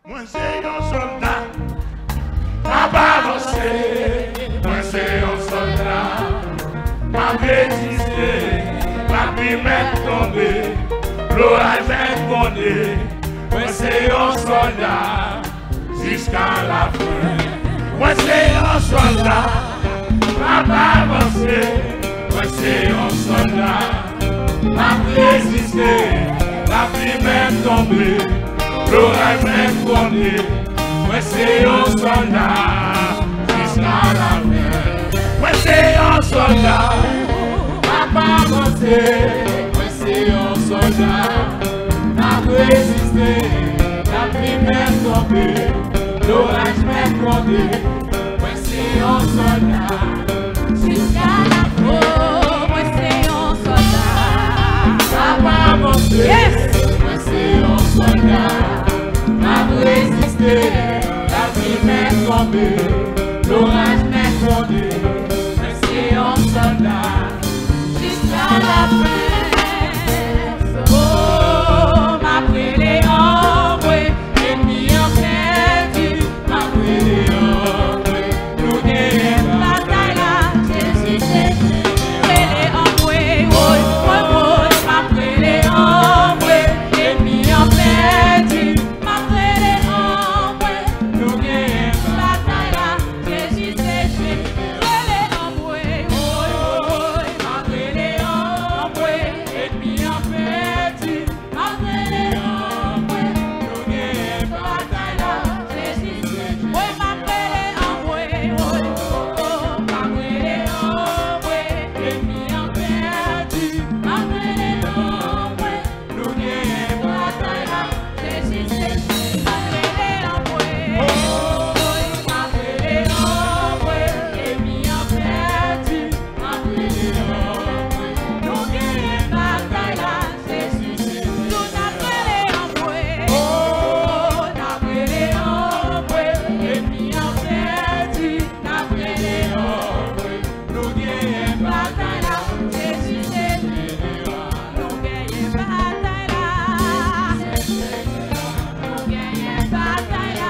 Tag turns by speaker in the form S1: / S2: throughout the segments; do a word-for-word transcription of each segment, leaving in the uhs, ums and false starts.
S1: Moi c'est un soldat, ma pas avancé. Moi c'est un soldat, ma résisté, ma vie m'est tombée, l'orage m'est condé. Moi c'est un soldat, jusqu'à la fin. Moi c'est un soldat, ma pas avancé. Moi c'est un soldat, ma résisté, la vie m'est tombée, l'orage m'est condé. Moi c'est un soldat, jusqu'à la fin. Moi c'est un soldat, ma pas avancé. Moi c'est un soldat, ma résisté, la vie m'est tombée, l'orage m'est condé. Moi c'est un soldat,
S2: Jusqu'à la fin, moi c'est un soldat.
S1: ma pas avancé.
S2: Yes.
S1: Moi c'est un soldat, ma résisté, la vie m'est tombée, l'orage m'est condé. Moi c'est un soldat,
S2: Jusqu'à la fin. Oh, ma brûlé en vrai, ennemi en perdu, ma brûlé en vrai. Nous gagnons la bataille là, Jésus c'est brûlé en vrai, oui, oui, oui. Ma brûlé en vrai, ennemi en perdu, ma brûlé en vrai. Nous gagnons la bataille là, Jésus c'est brûlé en vrai, oui, oui. Ma brûlé en vrai, ennemi en perdu, ma brûlé en vrai. Nous gagnons la bataille là, Jésus c'est oui, ma brûlé en vrai, oui, oh, ma brûlé en vrai, ennemi en perdu, ma brûlé en vrai. Nous gagnons la bataille là, Jésus c'est ma brûlé en vrai, oh, ma brûlé en vrai, ennemi en perdu, ma brûlé en vrai. Nous gagnons la bataille là, Jésus c'est nous a brûlé en vrai, oh, n'a brûlé en vrai, ennemi en perdu, n'a brûlé en vrai. Nous gagnons la bataille là, Jésus c'est nous gagnons la bataille là, nous gagnons la bataille là,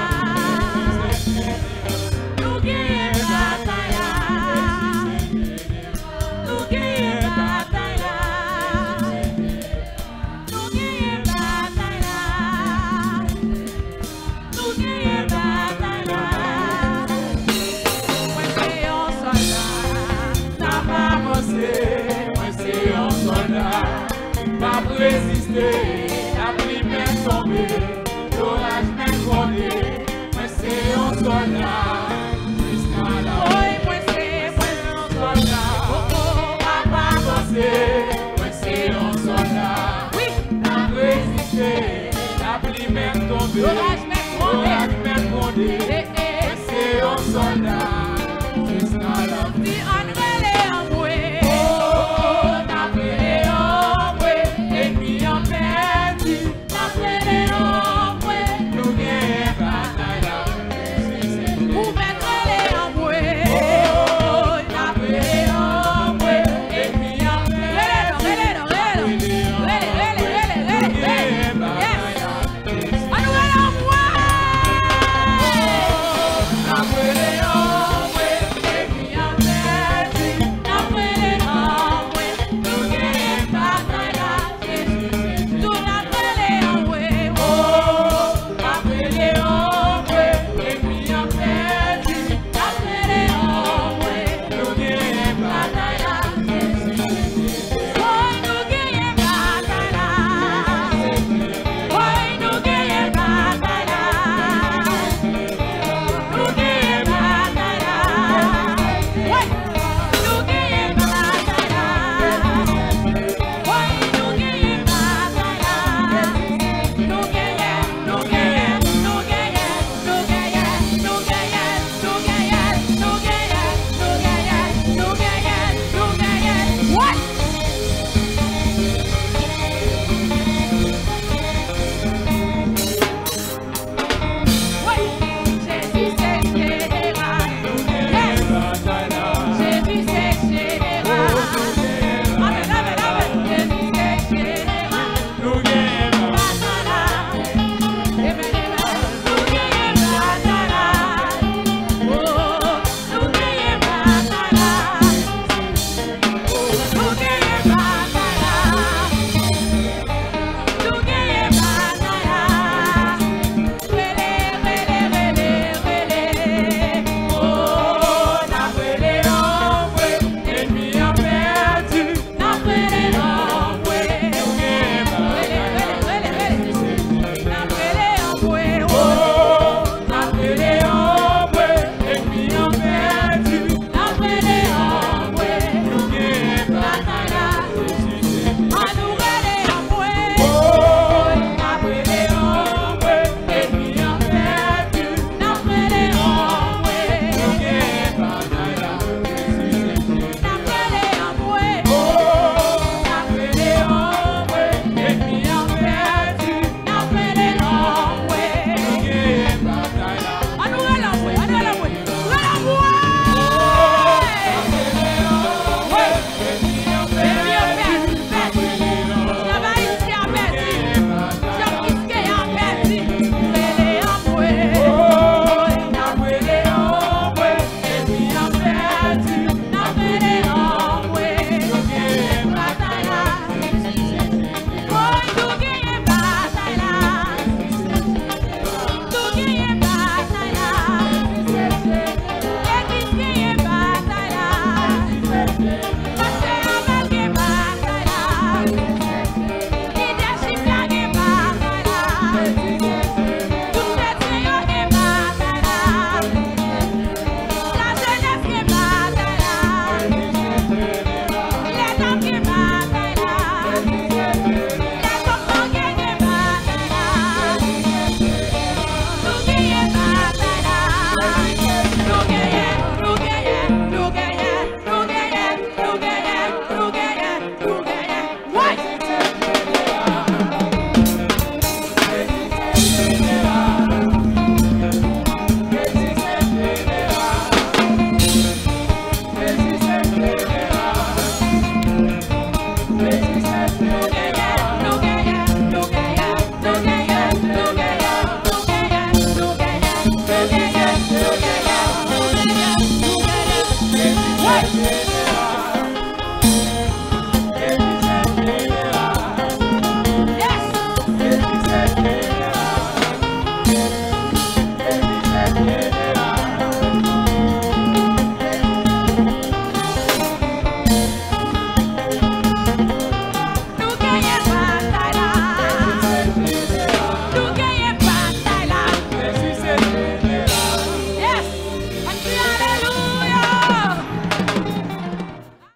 S2: nous gagnons la bataille là, nous gagnons la bataille là, nous gagnons la bataille là, nous gagnons la bataille là. Moi c'est un soldat, n'a pas avancé.
S1: moi c'est un soldat, m'a résisté, la pluie m'est tombée, l'orage m'est condé. Moi c'est un soldat, jusqu'à la fin.
S2: Oui, moi c'est moi c'est un soldat. Oh oh,
S1: M'a pas avancé. Moi c'est un soldat,
S2: oui,
S1: m'a résisté, la pluie m'est tombée,
S2: l'orage m'est condé.
S1: l'orage m'est condé.